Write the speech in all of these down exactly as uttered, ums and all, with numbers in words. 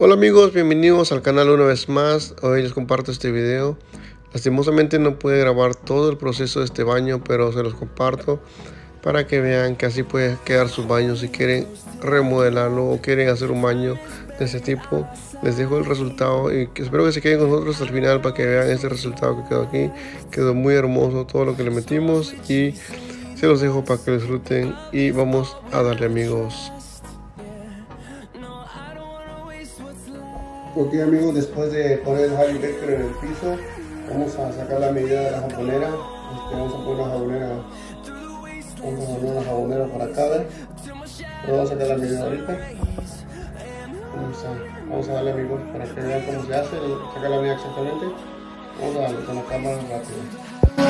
Hola amigos, bienvenidos al canal una vez más. Hoy les comparto este video. Lastimosamente no pude grabar todo el proceso de este baño, pero se los comparto para que vean que así puede quedar su baño. Si quieren remodelarlo o quieren hacer un baño de este tipo, les dejo el resultado y espero que se queden con nosotros hasta el final para que vean este resultado que quedó aquí. Quedó muy hermoso todo lo que le metimos y se los dejo para que lo disfruten y vamos a darle, amigos. Ok amigos, después de poner el Harry Baker en el piso, vamos a sacar la medida de la jabonera. Este, vamos a poner una jabonera, vamos a poner una jabonera para cada. Pero vamos a sacar la medida ahorita. Vamos a, vamos a darle, amigos, para que vean cómo se hace, sacar la medida exactamente. Vamos a darle con la cámara rápido.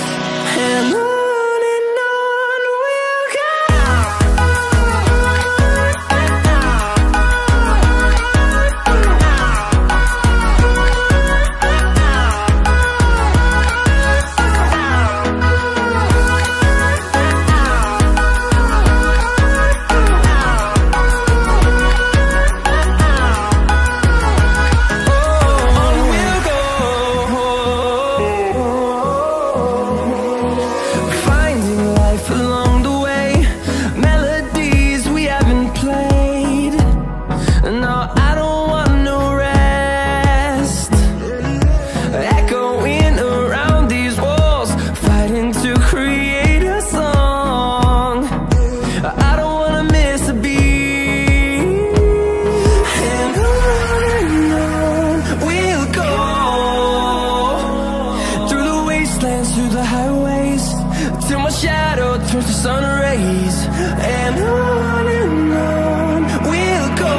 Through the highways, till my shadow turns to sun rays, and on and on we'll go.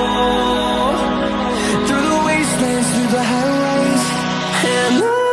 Through the wastelands, through the highways, and on.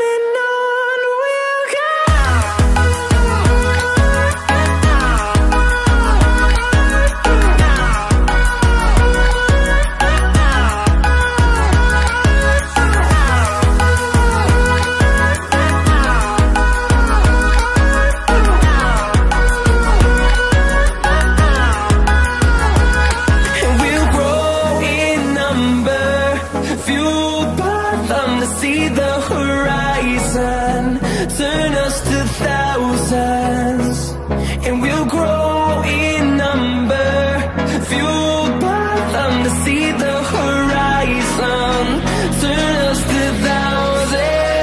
See the horizon, turn us to thousands, and we'll grow in number, fueled by them to see the horizon, turn us to thousands,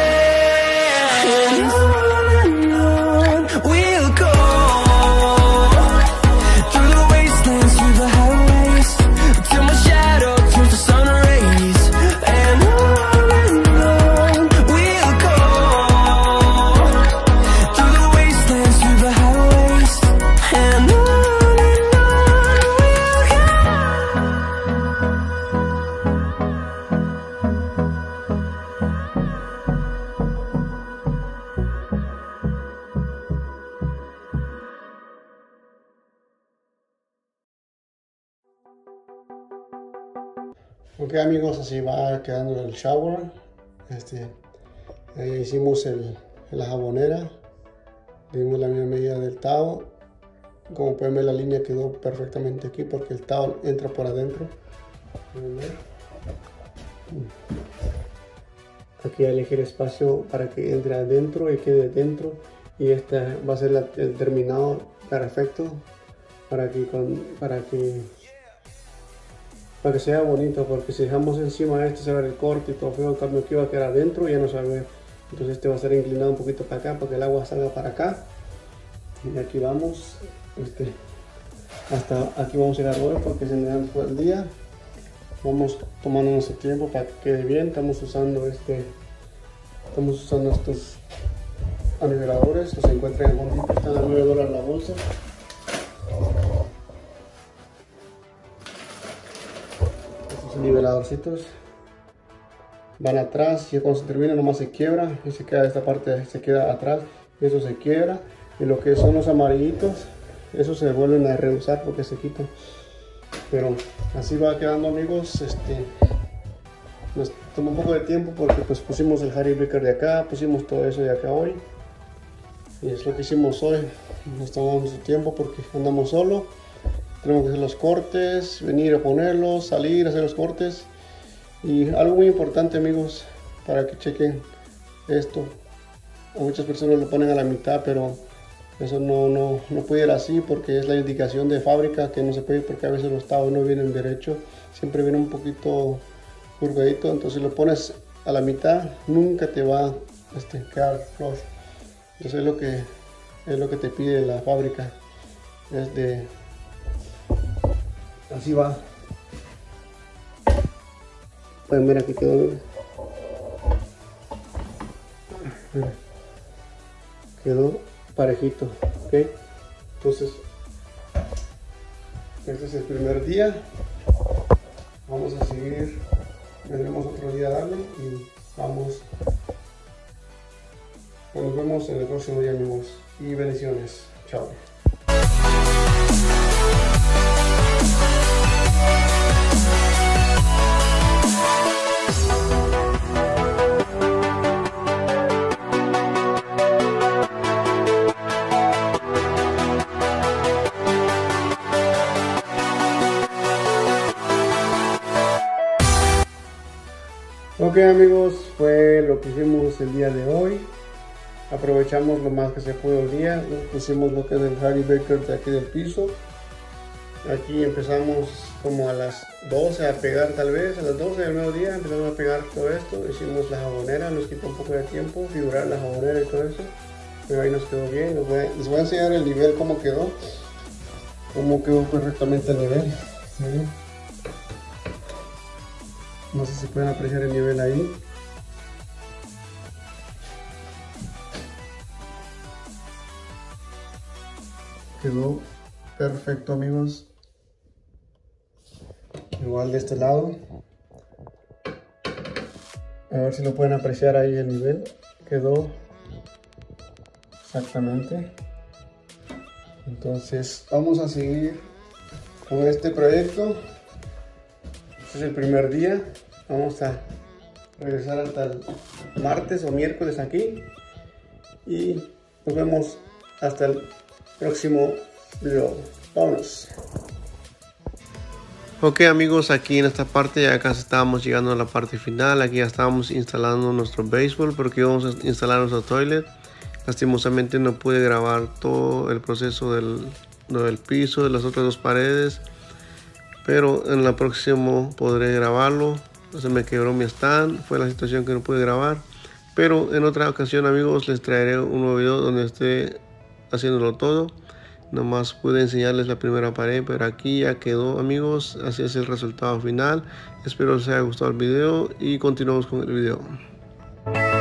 and on and on we'll go, through the wastelands, through the highways, till my shadow turns to sun rays, and on. Ok amigos, así va quedando el shower. Este, ahí hicimos el, la jabonera, dimos la misma medida del towel. Como pueden ver, la línea quedó perfectamente aquí porque el towel entra por adentro. Aquí elegí el espacio para que entre adentro y quede dentro, y este va a ser la, el terminado perfecto para que, con, para que para que sea bonito, porque si dejamos encima este se va a ver el corte y todo feo. En cambio aquí va a quedar adentro y ya no se va a ver. Entonces este va a ser inclinado un poquito para acá para que el agua salga para acá. Y aquí vamos, este, hasta aquí vamos a llegar hoy porque se me dan todo el día. Vamos tomando nuestro tiempo para que quede bien. Estamos usando este, estamos usando estos aniveladores que se encuentran en Home Depot, están a nueve dólares la bolsa. Niveladorcitos van atrás y cuando se termina nomás se quiebra y se queda esta parte, se queda atrás y eso se quiebra, y lo que son los amarillitos, esos se vuelven a reusar porque se quitan. Pero así va quedando, amigos. Este, nos tomó un poco de tiempo porque pues pusimos el Harry Baker de acá, pusimos todo eso de acá hoy, y es lo que hicimos hoy. Nos tomamos mucho tiempo porque andamos solo tenemos que hacer los cortes, venir a ponerlos, salir a hacer los cortes. Y algo muy importante, amigos, para que chequen esto, muchas personas lo ponen a la mitad, pero eso no, no, no puede ir así, porque es la indicación de fábrica que no se puede, porque a veces los tabos no vienen derecho, siempre viene un poquito curvadito. Entonces lo pones a la mitad, nunca te va a este, quedar flush. Entonces es lo que es lo que te pide la fábrica, es de así va. Pueden ver, aquí quedó, quedó parejito, ¿ok? Entonces este es el primer día, vamos a seguir, vendremos otro día a darle y vamos, nos vemos en el próximo día, amigos, y bendiciones, chao. Ok, amigos, fue lo que hicimos el día de hoy. Aprovechamos lo más que se pudo el día. Pusimos lo que es el Harry Baker de aquí del piso. Aquí empezamos como a las doce a pegar, tal vez a las doce del mediodía empezamos a pegar todo esto. Hicimos la jabonera, nos quitó un poco de tiempo figurar la jabonera y todo eso, pero ahí nos quedó bien. Les voy a, les voy a enseñar el nivel, cómo quedó, cómo quedó correctamente el nivel. ¿Sí? No sé si pueden apreciar el nivel ahí. Quedó perfecto, amigos. Igual de este lado. A ver si lo pueden apreciar ahí el nivel. Quedó exactamente. Entonces vamos a seguir con este proyecto. Este es el primer día. Vamos a regresar hasta el martes o miércoles aquí. Y nos vemos hasta el próximo video. Vámonos. Ok, amigos, aquí en esta parte ya casi estábamos llegando a la parte final. Aquí ya estábamos instalando nuestro baseboard porque íbamos a instalar nuestro toilet. Lastimosamente no pude grabar todo el proceso del, del piso, de las otras dos paredes, pero en la próxima podré grabarlo. Se me quebró mi stand, fue la situación que no pude grabar, pero en otra ocasión, amigos, les traeré un nuevo video donde esté haciéndolo todo. Nomás pude enseñarles la primera pared, pero aquí ya quedó, amigos. Así es el resultado final. Espero les haya gustado el video y continuamos con el video.